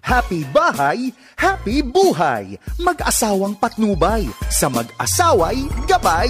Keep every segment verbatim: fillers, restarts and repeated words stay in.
Happy bahay, happy buhay. Mag-asawang patnubay, sa mag-asaway gabay.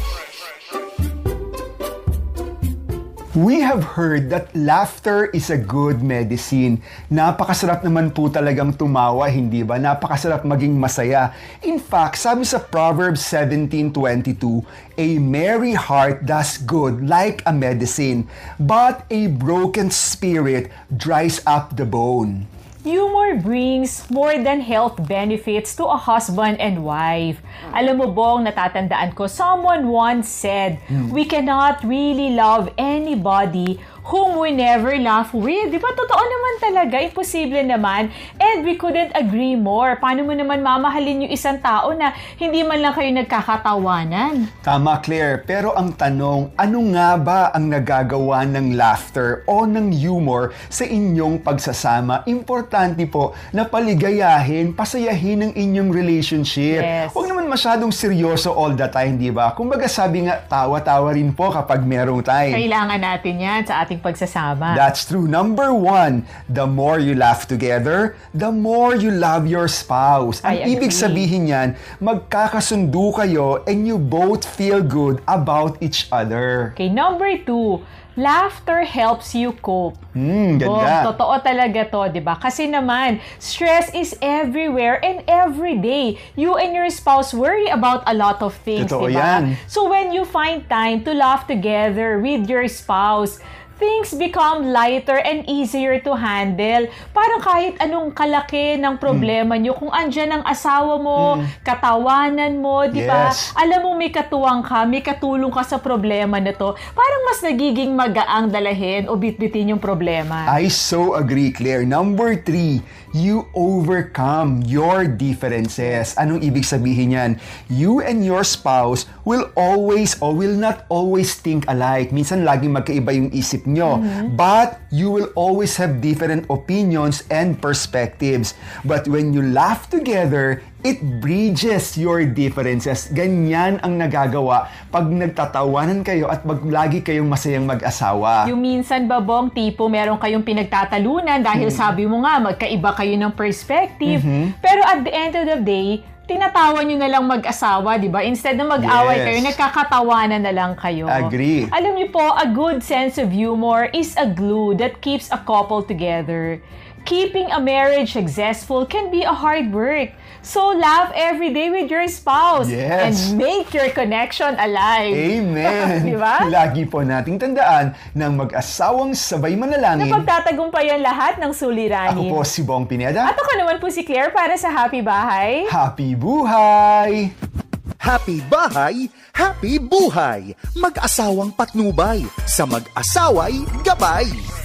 We have heard that laughter is a good medicine. Napakasarap naman po talagang tumawa, hindi ba? Napakasarap maging masaya. In fact, sabi sa Proverbs seventeen twenty-two, a merry heart does good like a medicine, but a broken spirit dries up the bone. Humor brings more than health benefits to a husband and wife. Alam mo bong, natatandaan ko, someone once said, mm. we cannot really love anybody whom we never laugh with. Di ba? Totoo naman talaga. Imposible naman. And we couldn't agree more. Paano mo naman mamahalin yung isang tao na hindi man lang kayo nagkakatawanan? Tama, Claire. Pero ang tanong, ano nga ba ang nagagawa ng laughter o ng humor sa inyong pagsasama? Importante po na paligayahin, pasayahin ang inyong relationship. Yes. Huwag naman masyadong seryoso all the time, di ba? Kumbaga sabi nga, tawa-tawa rin po kapag merong time. Kailangan natin yan sa ating pagsasama. That's true. Number one, the more you laugh together, the more you love your spouse. Ang ibig sabihin yan, magkakasundo kayo and you both feel good about each other. Okay, number two, laughter helps you cope. Hmm, ganda. Oh, totoo talaga to, di ba? Kasi naman, stress is everywhere and every day. You and your spouse worry about a lot of things, totoo di ba? Yan. So when you find time to laugh together with your spouse, things become lighter and easier to handle. Parang kahit anong kalaki ng problema mm. nyo, kung andyan ang asawa mo, mm. katawanan mo, di ba? Yes. Alam mo, may katuwang ka, may katulong ka sa problema na to. Parang mas nagiging magaang dalahin o bitbitin yung problema. I so agree, Claire. Number three, you overcome your differences. Anong ibig sabihin yan? You and your spouse will always or will not always think alike. Minsan laging magkaiba yung isip nyo. Mm-hmm. But you will always have different opinions and perspectives. But when you laugh together, it bridges your differences. Ganyan ang nagagawa pag nagtatawanan kayo at pag lagi kayong masayang mag-asawa. Yung minsan babong tipo, meron kayong pinagtatalunan dahil mm-hmm. sabi mo nga, magkaiba kayo ng perspective. Mm-hmm. Pero at the end of the day, tinatawan nyo na lang mag-asawa, di ba? Instead na mag-away yes. kayo, nagkakatawanan na lang kayo. Agree. Alam niyo po, a good sense of humor is a glue that keeps a couple together. Keeping a marriage successful can be a hard work. So laugh every day with your spouse yes. and make your connection alive. Amen. Diba? Lagi po nating tandaan ng mag-asawang sabay manalangin. Napagtatagumpayan lahat ng suliranin. Ako po si Bong Pineda. At ako naman po si Claire para sa Happy Bahay. Happy Buhay! Happy bahay, happy buhay. Mag-asawang patnubay, sa mag-asaway gabay.